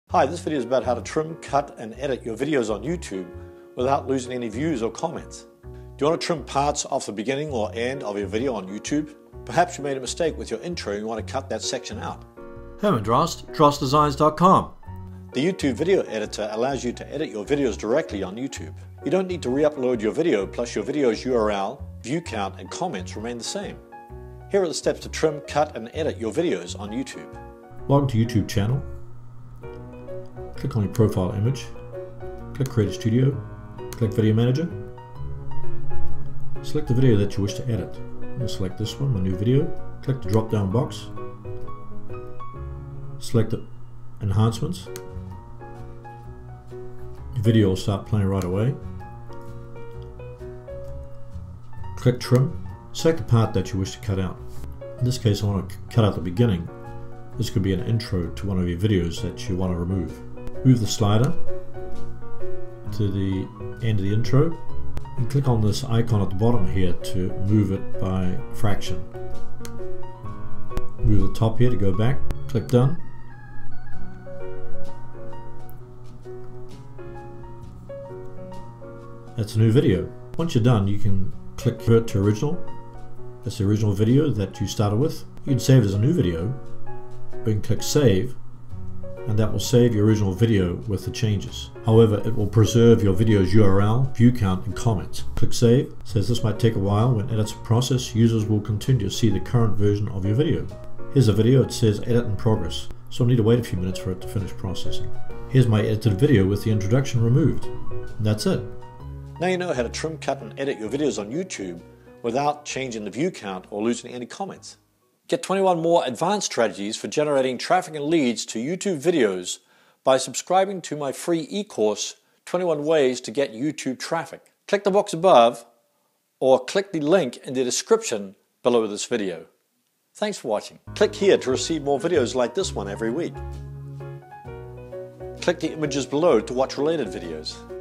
Hi, this video is about how to trim, cut and edit your videos on YouTube without losing any views or comments. Do you want to trim parts off the beginning or end of your video on YouTube? Perhaps you made a mistake with your intro and you want to cut that section out. Herman Drost, DrostDesigns.com. The YouTube video editor allows you to edit your videos directly on YouTube. You don't need to re-upload your video, plus your video's URL, view count and comments remain the same. Here are the steps to trim, cut and edit your videos on YouTube. Log into YouTube channel. Click on your profile image. Click Creator Studio. Click Video Manager. Select the video that you wish to edit. I'll select this one, my new video. Click the drop down box. Select the enhancements. Your video will start playing right away. Click Trim. Select the part that you wish to cut out. In this case I want to cut out the beginning. This could be an intro to one of your videos that you want to remove. Move the slider to the end of the intro and click on this icon at the bottom here to move it by fraction. Move the top here to go back. Click Done. That's a new video. Once you're done, you can click Revert to Original. That's the original video that you started with. You can save it as a new video, or you can click Save, and that will save your original video with the changes. However, it will preserve your video's URL, view count, and comments. Click Save. It says this might take a while. When edits process, users will continue to see the current version of your video. Here's a video. It says Edit in Progress, so I'll need to wait a few minutes for it to finish processing. Here's my edited video with the introduction removed. And that's it. Now you know how to trim, cut and edit your videos on YouTube without changing the view count or losing any comments. Get 21 more advanced strategies for generating traffic and leads to YouTube videos by subscribing to my free e-course, 21 Ways to Get YouTube Traffic. Click the box above or click the link in the description below this video. Thanks for watching. Click here to receive more videos like this one every week. Click the images below to watch related videos.